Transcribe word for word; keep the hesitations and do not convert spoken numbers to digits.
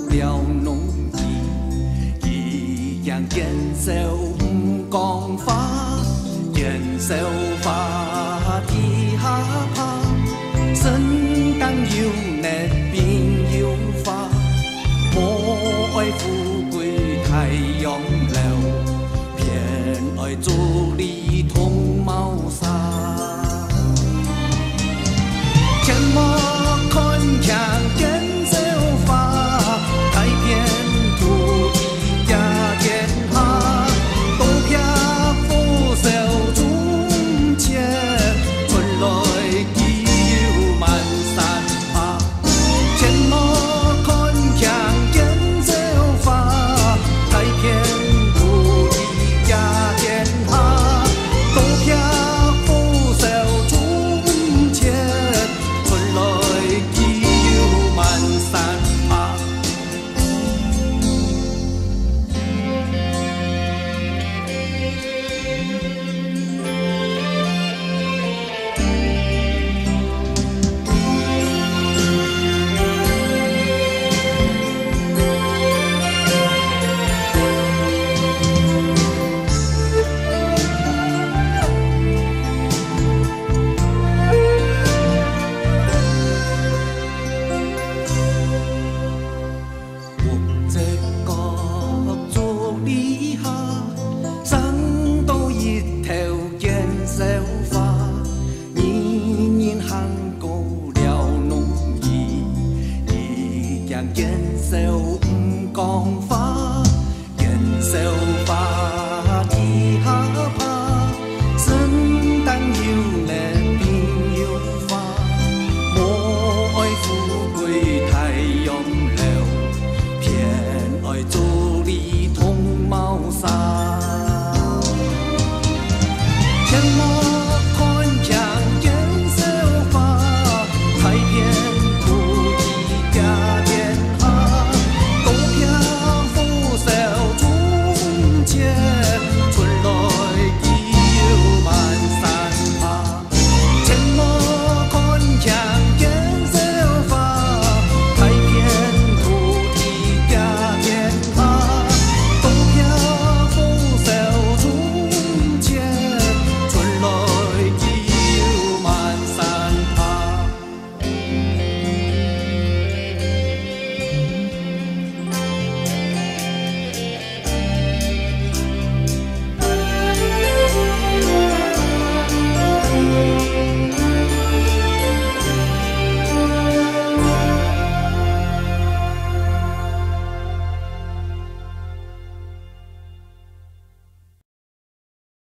了农艺，伊样坚守唔讲法，坚守法地下爬，身当有难便有法，莫爱富贵太阳流，偏爱做里通谋杀。切莫看强坚守法，太偏土地家天下，多撇扶手中切，春来既有满山爬。切莫看强坚守法，太偏土地家天下，多撇扶手中切。坚守唔讲法，坚守。